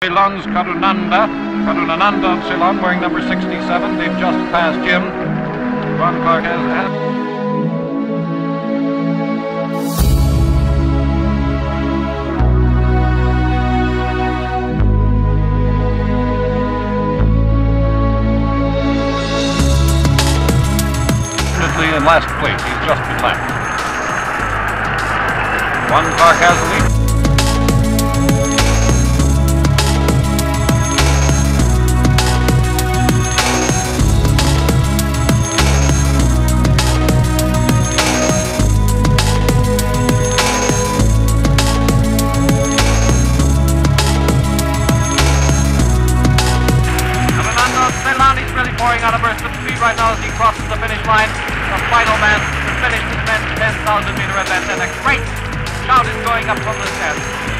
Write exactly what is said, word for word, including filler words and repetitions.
Ceylon's Karunanda. Karunananda of Ceylon wearing number sixty-seven. They've just passed Jim. Ron Clark has... has in last place. He's just been left. Ron Clark has the lead. He's really pouring out a burst of speed right now as he crosses the finish line. The final man to finish the men's ten thousand meter event, and a great shout is going up from the stands.